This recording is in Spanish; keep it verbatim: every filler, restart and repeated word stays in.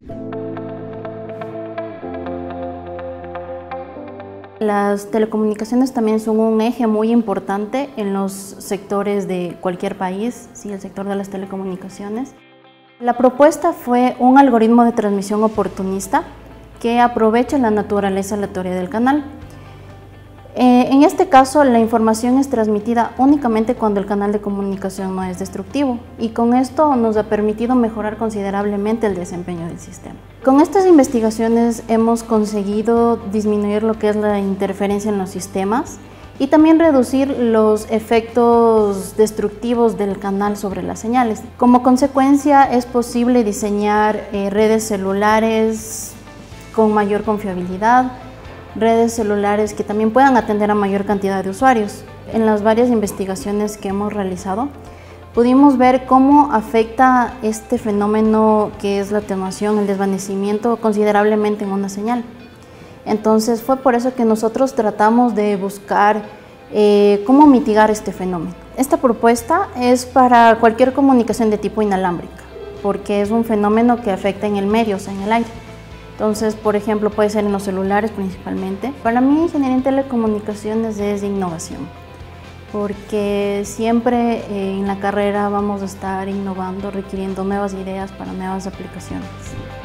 Las telecomunicaciones también son un eje muy importante en los sectores de cualquier país, sí, el sector de las telecomunicaciones. La propuesta fue un algoritmo de transmisión oportunista que aprovecha la naturaleza aleatoria del canal. Eh, en este caso, la información es transmitida únicamente cuando el canal de comunicación no es destructivo, y con esto nos ha permitido mejorar considerablemente el desempeño del sistema. Con estas investigaciones hemos conseguido disminuir lo que es la interferencia en los sistemas y también reducir los efectos destructivos del canal sobre las señales. Como consecuencia, es posible diseñar eh, redes celulares con mayor confiabilidad, redes celulares que también puedan atender a mayor cantidad de usuarios. En las varias investigaciones que hemos realizado, pudimos ver cómo afecta este fenómeno que es la atenuación, el desvanecimiento, considerablemente en una señal. Entonces fue por eso que nosotros tratamos de buscar eh, cómo mitigar este fenómeno. Esta propuesta es para cualquier comunicación de tipo inalámbrica, porque es un fenómeno que afecta en el medio, o sea, en el aire. Entonces, por ejemplo, puede ser en los celulares principalmente. Para mí, ingeniería en telecomunicaciones es innovación, porque siempre en la carrera vamos a estar innovando, requiriendo nuevas ideas para nuevas aplicaciones.